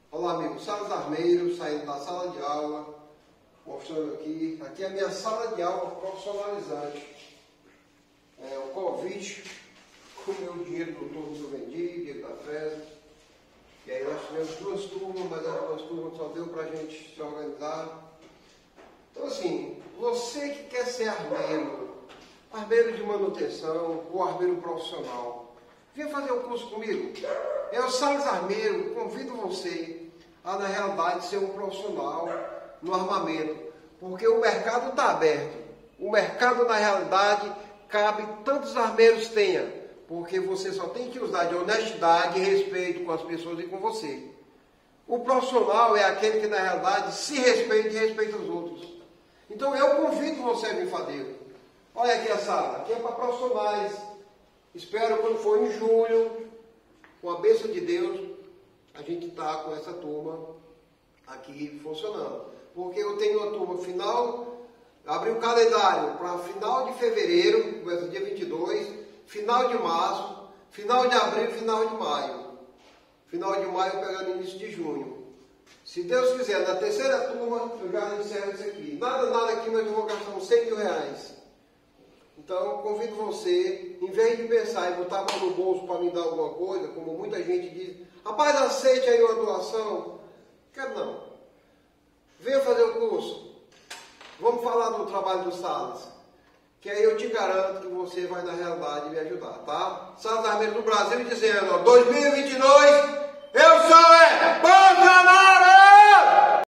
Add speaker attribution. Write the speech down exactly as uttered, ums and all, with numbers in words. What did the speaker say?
Speaker 1: Olá, amigo, Salas Armeiro, saindo da sala de aula, mostrando aqui. Aqui é a minha sala de aula profissionalizante. É, o Covid comeu o dinheiro do todo que eu vendi, dinheiro da festa. E aí nós tivemos duas turmas, mas as duas turmas só deu para a gente se organizar. Então assim, você que quer ser armeiro, armeiro de manutenção ou armeiro profissional, venha fazer um curso comigo. É o Salas Armeiro, convido você a, na realidade, ser um profissional no armamento, porque o mercado está aberto. O mercado, na realidade, cabe tantos armeiros tenha, porque você só tem que usar de honestidade e respeito com as pessoas e com você. O profissional é aquele que, na realidade, se respeita e respeita os outros. Então, eu convido você a vir fazer. Olha aqui a sala, aqui é para profissionais. Espero quando for em julho, com a bênção de Deus, a gente está com essa turma aqui funcionando. Porque eu tenho uma turma final, abri um calendário para final de fevereiro, começa dia vinte e dois, final de março, final de abril e final de maio. Final de maio pegando início de junho. Se Deus quiser, na terceira turma, eu já encerro isso aqui. Nada, nada aqui, mas eu vou gastar uns cem mil reais. Então, convido você, em vez de pensar em botar a mão no bolso para me dar alguma coisa, como muita gente diz, rapaz, aceite aí uma doação. Quero não. Venha fazer o curso. Vamos falar do trabalho do Salas. Que aí eu te garanto que você vai, na realidade, me ajudar, tá? Salas Armeiro do Brasil dizendo, ó, dois mil e vinte e dois, eu sou é Bolsonaro!